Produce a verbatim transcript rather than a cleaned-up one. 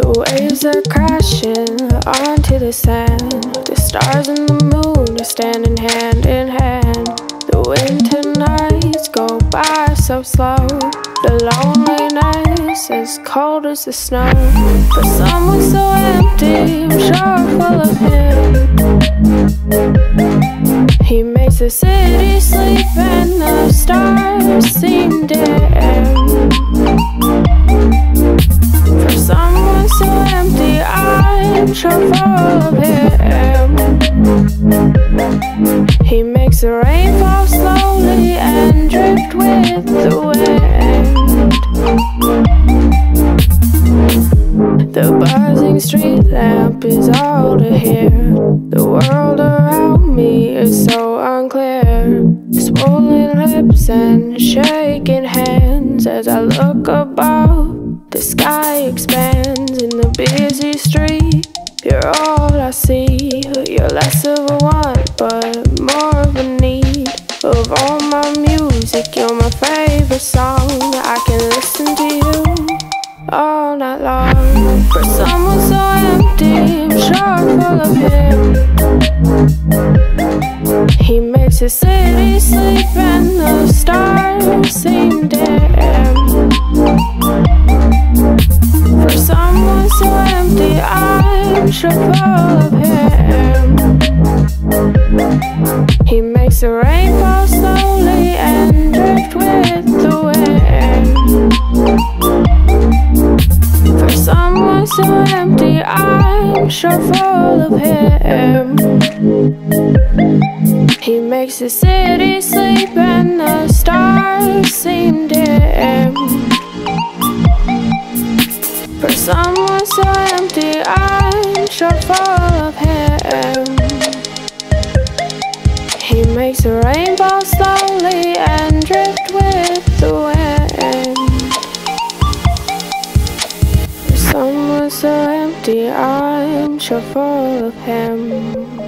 The waves are crashing onto the sand. The stars and the moon are standing hand in hand. The winter nights go by so slow. The loneliness as cold as the snow. For someone so empty, I'm sure full of him. He makes the city sleep and the stars seem dim. For someone so empty, I'm sure full of him. He makes the rain fall slowly and drift with the wind. The buzzing street lamp is all to hear. The world around me is so unclear. Swollen lips and shaking hands as I look above. The sky expands in the busy street. You're all I see. You're less of a want, but more of a need. Of all my music, you're my favorite song. I can listen to you all night long. For someone so empty, I'm sure full of him. He makes the city sleep and the stars seem dim. For someone so empty, I'm sure full of him. He makes the rain fall slowly and drift with the wind. For someone so empty, I'm sure full of him. He makes the city sleep and the stars seem dim. For someone so empty, I'm sure full of him. He makes the rain fall slowly and drift with the wind. For someone so empty, I'm sure full of him.